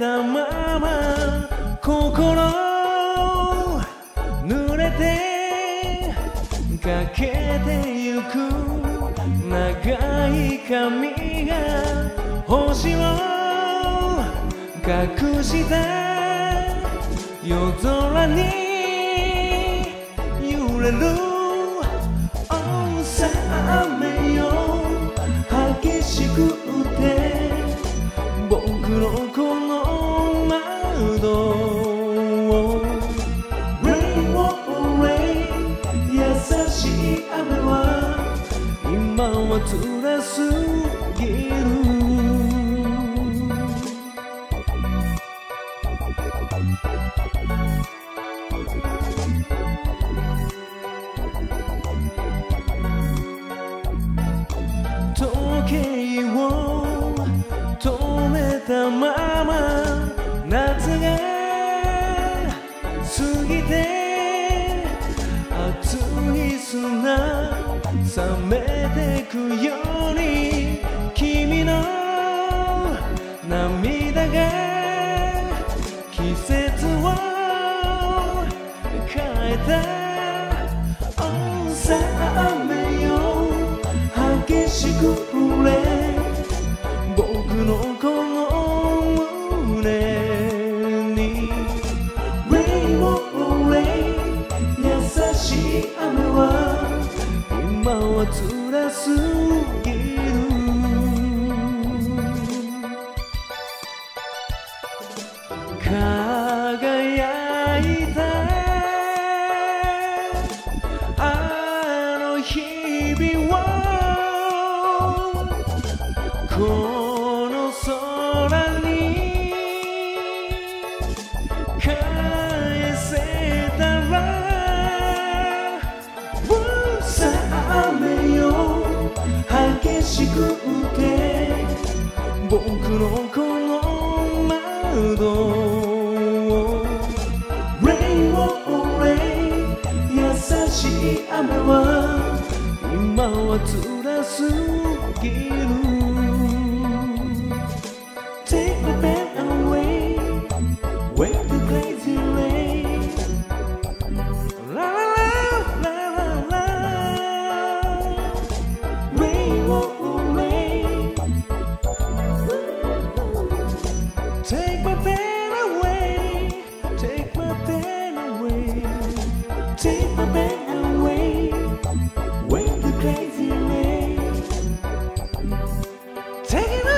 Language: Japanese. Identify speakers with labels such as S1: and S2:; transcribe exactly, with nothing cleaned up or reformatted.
S1: たまま心濡れてかけてゆく長い髪が星を隠した夜空に揺れるさ雨よ激しくて僕のこの窓を Rain oh rain 優しい雨は今は辛すぎる時計を止めたまま夏が過ぎて熱い砂冷めてくように君の涙が季節を変えたさ雨よ激しく降れ僕のこの胸に Rain oh rain 優しい雨は今は辛すぎる輝いたあの日々をこの空に返せたらさ雨よ激しくて僕のこの窓を Rain oh rain 優しい雨は今は辛すぎる Take my pen away Wake the crazy rain La la la la la Rain oh rain Take my pen away Take my pen away Take my pen away Wake the crazy rain Take it